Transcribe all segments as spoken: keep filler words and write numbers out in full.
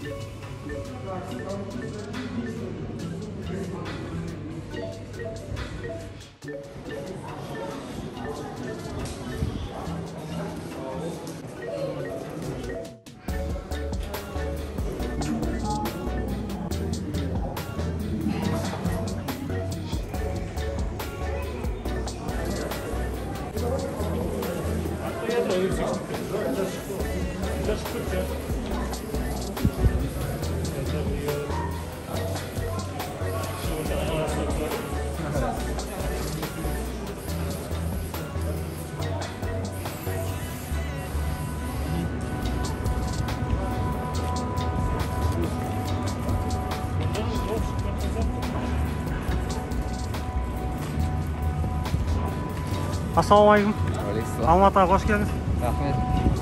Ассалаумағалейкум. Алейкум. Алматыға қош келдіңіз. Рахмет.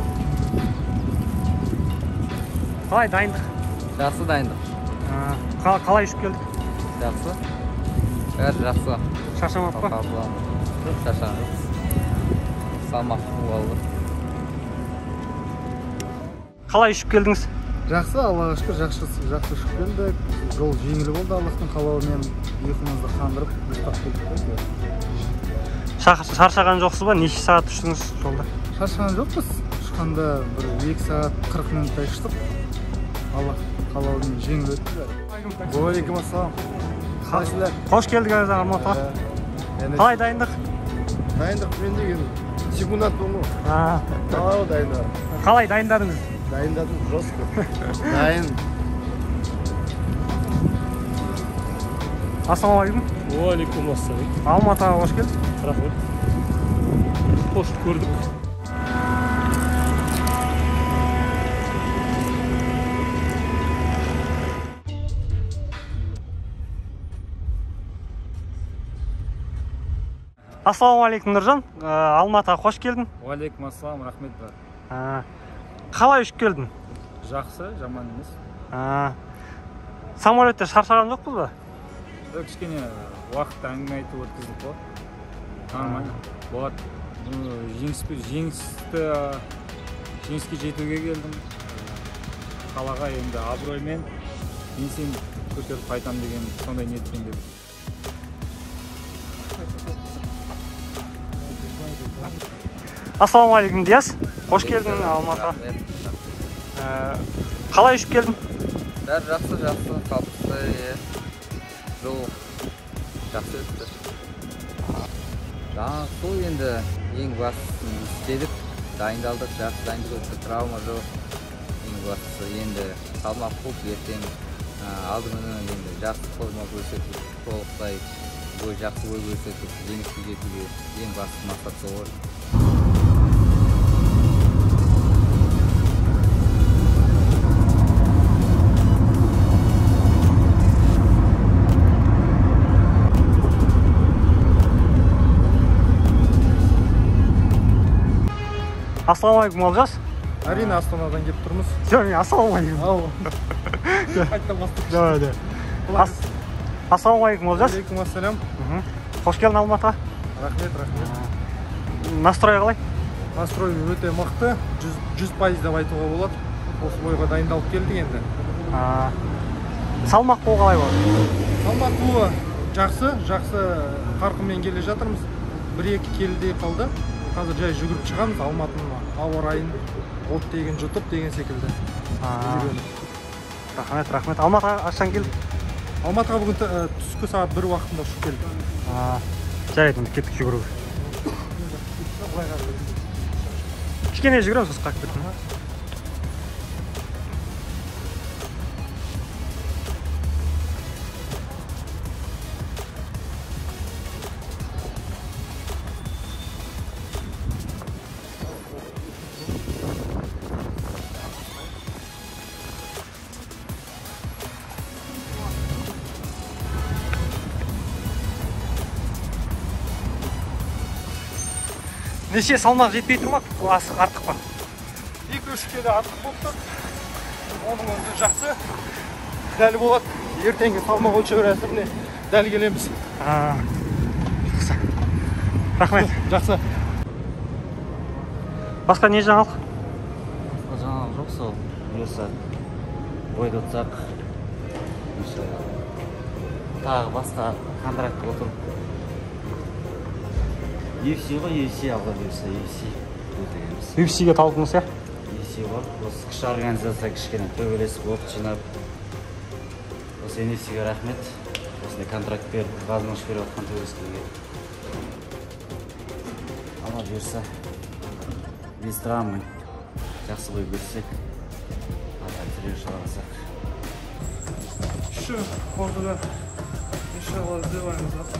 Қалай дайындық? Жақсы дайындық. Қалай ұшып келдік? Жақсы. Бәрі жақсы. Шаршамадық па? Шаршамадық. Салмақты болды. Қалай ұшып келдіңіз? Жақсы, Аллаға шүкір, жақсы жақсы ұшып келдік. Жол жеңіл болды, Аллахтың қалауымен ұйқымызды қандырып, ұйықтап келдік. Шаршаған жоқсыз ба? Неше сағат ұштыңыз жолда? Шаршаған жоқпыз. Ұшқанда бір екі сағат қырық минуттай ұштық. Аллах қалауымен жеңіл өтті. Уағалейкум ассалам. Қалайсыздар? Қош келдік Алматыға. Қалай дайындық? Дайындық мен деген секундат болу. Қалай дайындық? Қалай дайындадыңыз? Дайындадым жестко. Дайын. Ассалаумағалейкум. Уағалейкум ассалам. Алматыға қош келдік. Рахмет. Қош көрдік. Ассалаумағалейкум Нұржан. Алматыға қош келдің. Уағалейкум ассалам, рахмет бар. Қалай ұшып келдің? Жақсы, жаман емес. Самолетте шаршаған жоқпыз ба? Кішкене уақытты әңгіме айтып өткіздік қой. Нормально. Болады. Жеңісті жеңіске жетуге келдім. Қалаға енді абыроймен еңсемді көтеріп қайтам деген сондай ниетпен келдім. Ассалаумағалейкум Диас. Қош келдің Алматыға. Қалай ұшып келдің? Бәрі жақсы, жақсы, қалыпты, жол жақсы өтті. Жаңа сол енді ең бастысы істедік, дайындалдық, жақсы дайындық өтті, травма жоқ. Ең бастысы енді салмақ қуып, ертең алдымен енді жақсы форма көрсетіп, толықтай бой жақсы бой көрсетіп, жеңіске жетуге ең басты мақсат сол ғой. Ассалаумағалейкум Олжас. Әрине Астанадан келіп тұрмыз. Жоқ, ассалаумағалейкум. Ау. Қайттан бастық. Давай, да. Ассалаумағалейкум Олжас. Алейкум ассалам. Қош келдің Алматыға. Рахмет, рахмет. Настрой қалай? Настрой өте мықты, жүз пайыз деп айтуға болады. Осы бойға дайындалып келдік енді. Салмақ қуы қалай болады? Салмақ қуы жақсы, жақсы қарқынмен келе жатырмыз. бір-екі келідей қалды. Қазір жай жүгіріп шығамыз, Алматының ауа райын от деген жұтып деген секілді. Рахмет, рахмет. Алматыға қашан келдің? Алматыға бүгін түскі сағат бір уақытында ұшып келдік. Жарайды, кеттік жүгіруге. Кішкене жүгіреміз, сосын қайтып кеттім. Неше салмақ жетпей тұр ма? Артық па? екі-үш келі артық болып тұр. Оның өзі жақсы. Дәл болады. Ертеңгі салмақ өлшеу рәсіміне дәл келеміз. Жақсы. Рахмет. Жақсы. Басқа не жаңалық? Басқа жаңалық жоқ сол. Бұйырса ойда отырсақ тағы басқа контрактқа отырып ю эф си ғой, ю эф си алға бұйырса ю эф си өтегенбіз. ю эф си-ге талпыныс, иә? ю эф си ғой, осы кіші организация кішкене төбелесіп опыт жинап, осы эн эф си-ге рахмет. Осындай контракт беріп, возможность беріп отқан төбелескеге. Алла бұйырса, без травмы жақсы бой көрсек, ата тірек жалғасақ. Еще Пордуга. Иншалла сделаем завтра.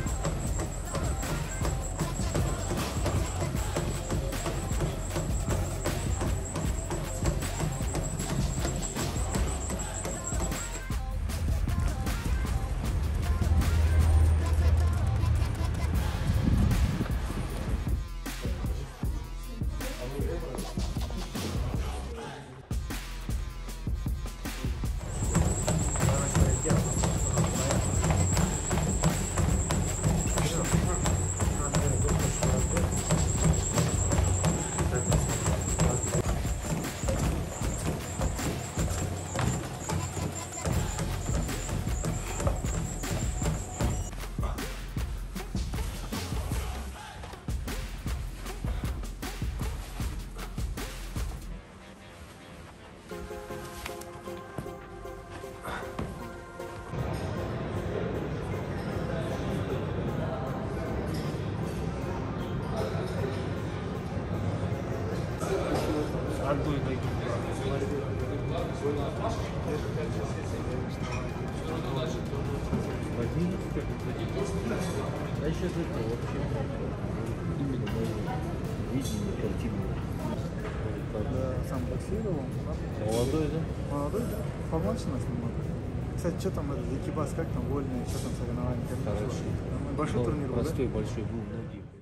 А еще это вообще именно мое видение картины. Когда сам боксировал. Молодой, да? Молодой, да? Помочь нас немного. Кстати, что там этот экипаж, как там, вольные, что там соревнования? Как Хороший. большой Ну, турнир был, да? простой, большой был, многие.